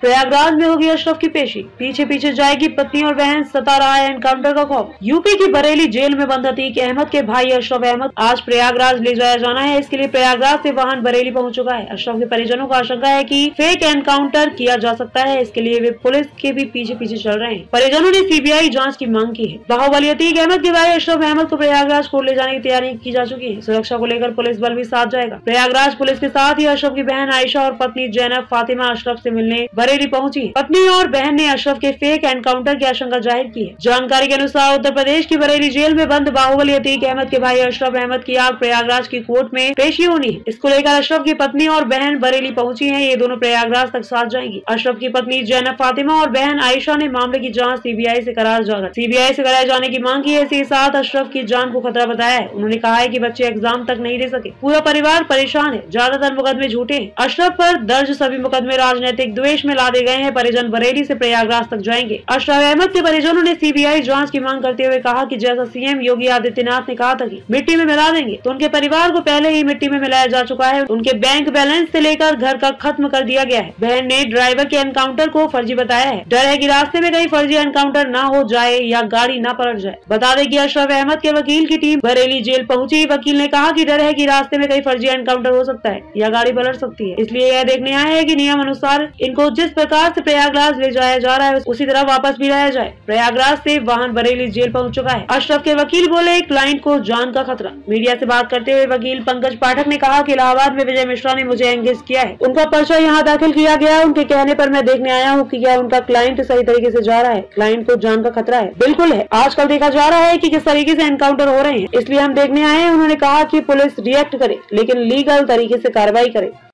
प्रयागराज में होगी अशरफ की पेशी, पीछे पीछे जाएगी पत्नी और बहन, सता रहा है एनकाउंटर का खौफ। यूपी की बरेली जेल में बंद अतीक अहमद के भाई अशरफ अहमद आज प्रयागराज ले जाया जाना है। इसके लिए प्रयागराज से वाहन बरेली पहुंच चुका है। अशरफ के परिजनों का आशंका है कि फेक एनकाउंटर किया जा सकता है। इसके लिए वे पुलिस के भी पीछे पीछे चल रहे हैं। परिजनों ने सीबीआई जाँच की मांग की है। बाहुबली अतीक अहमद के भाई अशरफ अहमद को प्रयागराज कोर्ट ले जाने की तैयारी की जा चुकी है। सुरक्षा को लेकर पुलिस बल भी साथ जाएगा। प्रयागराज पुलिस के साथ ही अशरफ की बहन आयशा और पत्नी जैनब फातिमा अशरफ से मिलने बरेली पहुंची। पत्नी और बहन ने अशरफ के फेक एनकाउंटर की आशंका जाहिर की है। जानकारी के अनुसार उत्तर प्रदेश की बरेली जेल में बंद बाहुबली अतीक अहमद के भाई अशरफ अहमद की आज प्रयागराज की कोर्ट में पेशी होनी है। इसको लेकर अशरफ की पत्नी और बहन बरेली पहुंची हैं। ये दोनों प्रयागराज तक साथ जाएंगी। अशरफ की पत्नी जैनब फातिमा और बहन आयशा ने मामले की जाँच सीबीआई से कराए जाने की मांग की है। इसी साथ अशरफ की जान को खतरा बताया है। उन्होंने कहा है कि बच्चे एग्जाम तक नहीं दे सके, पूरा परिवार परेशान है, ज्यादातर मुकदमे झूठे हैं। अशरफ पर दर्ज सभी मुकदमे राजनीतिक द्वेष में लादे गए हैं। परिजन बरेली से प्रयागराज तक जाएंगे। अशरफ अहमद के परिजनों ने सीबीआई जांच की मांग करते हुए कहा कि जैसा सीएम योगी आदित्यनाथ ने कहा था कि मिट्टी में मिला देंगे, तो उनके परिवार को पहले ही मिट्टी में मिलाया जा चुका है। उनके बैंक बैलेंस से लेकर घर का खत्म कर दिया गया है। बहन ने ड्राइवर के एनकाउंटर को फर्जी बताया है। डर है कि रास्ते में कहीं फर्जी एनकाउंटर न हो जाए या गाड़ी न पलट जाए। बता दें कि अशरफ अहमद के वकील की टीम बरेली जेल पहुंची। वकील ने कहा कि डर है कि रास्ते में कहीं फर्जी एनकाउंटर हो सकता है या गाड़ी पलट सकती है, इसलिए यह देखने आए हैं कि नियम अनुसार इनको जिस प्रकार से प्रयागराज ले जाया जा रहा है उसी तरह वापस भी लाया जाए। प्रयागराज से वाहन बरेली जेल पहुंच चुका है। अशरफ के वकील बोले, क्लाइंट को जान का खतरा। मीडिया से बात करते हुए वकील पंकज पाठक ने कहा कि इलाहाबाद में विजय मिश्रा ने मुझे एंगेज किया है, उनका पर्चा यहाँ दाखिल किया गया है। उनके कहने पर मैं देखने आया हूँ कि क्या उनका क्लाइंट सही तरीके से जा रहा है। क्लाइंट को जान का खतरा है, बिल्कुल है। आजकल देखा जा रहा है कि किस तरीके से एनकाउंटर हो रहे हैं, इसलिए हम देखने आए हैं। उन्होंने कहा कि पुलिस रिएक्ट करे लेकिन लीगल तरीके से कार्रवाई करे।